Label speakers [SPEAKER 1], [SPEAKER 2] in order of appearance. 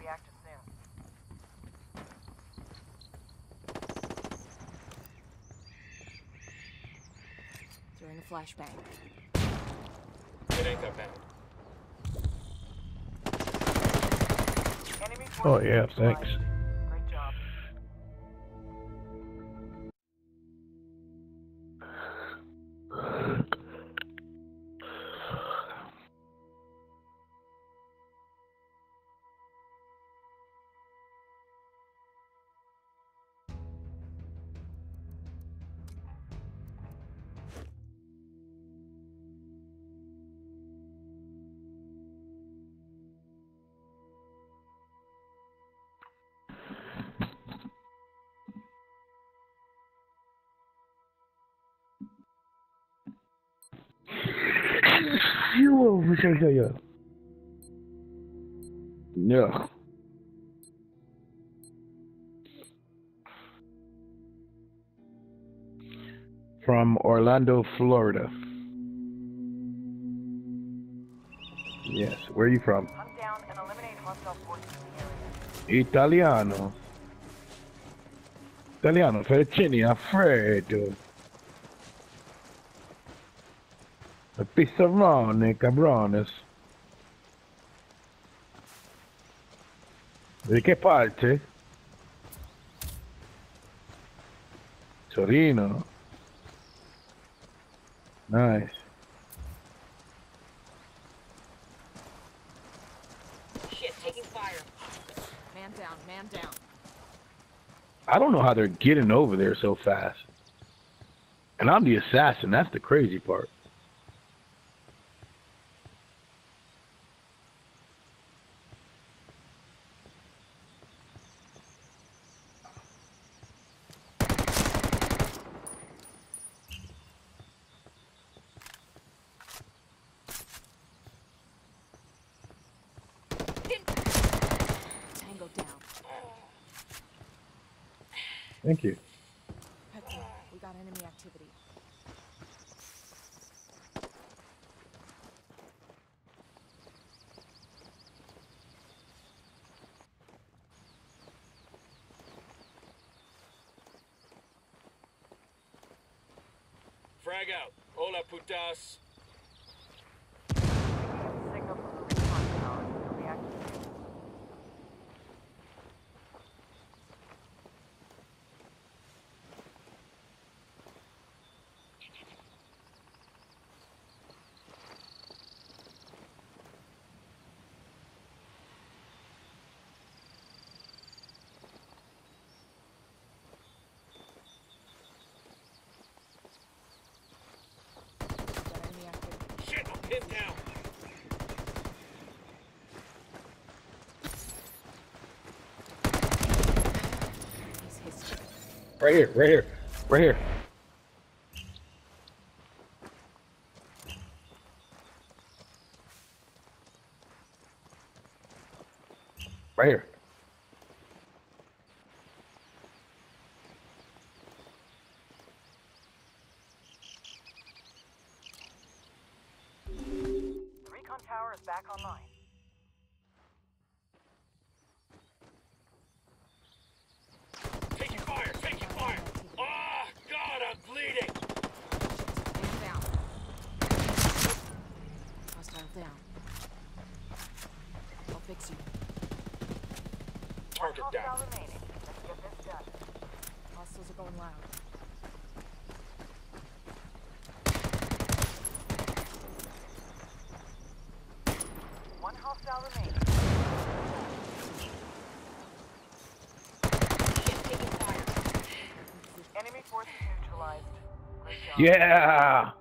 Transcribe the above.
[SPEAKER 1] active soon.
[SPEAKER 2] Throwing a flashbang.
[SPEAKER 3] It ain't that bad.
[SPEAKER 1] Enemy
[SPEAKER 4] Oh
[SPEAKER 1] forces
[SPEAKER 4] yeah,
[SPEAKER 1] neutralized.
[SPEAKER 4] thanks.
[SPEAKER 1] Great job.
[SPEAKER 4] Yeah. From Orlando, Florida. Yes. Where are you from?
[SPEAKER 1] Hunt down and eliminate hostile forces in the area.
[SPEAKER 4] Italiano. Italiano, fettuccine Alfredo. A pissarrone, cabrones. Di che parte? Torino. Nice.
[SPEAKER 2] Shit, taking fire. Man down, man down.
[SPEAKER 4] I don't know how they're getting over there so fast. And I'm the assassin. That's the crazy part.
[SPEAKER 2] Tango down.
[SPEAKER 4] Thank you.
[SPEAKER 2] Heads up, we got enemy activity.
[SPEAKER 3] Frag out. Hola, putas.
[SPEAKER 1] Signal from the recon tower. It'll be active soon.
[SPEAKER 2] Got enemy activity.
[SPEAKER 3] Shit, I'm pinned down.
[SPEAKER 2] He's history.
[SPEAKER 4] Right here, right here, right here. Right here.
[SPEAKER 1] The recon tower is back online.
[SPEAKER 3] Taking fire, taking fire. Ah, God, I'm bleeding.
[SPEAKER 2] Man down. Hostile down. I'll fix you.
[SPEAKER 3] Target
[SPEAKER 1] One
[SPEAKER 3] down.
[SPEAKER 1] hostile remaining. Let's get this done.
[SPEAKER 2] Hostiles are going loud.
[SPEAKER 1] One hostile remaining.
[SPEAKER 2] Shit, taking fire.
[SPEAKER 1] Enemy forces neutralized. Great job.
[SPEAKER 4] Yeah.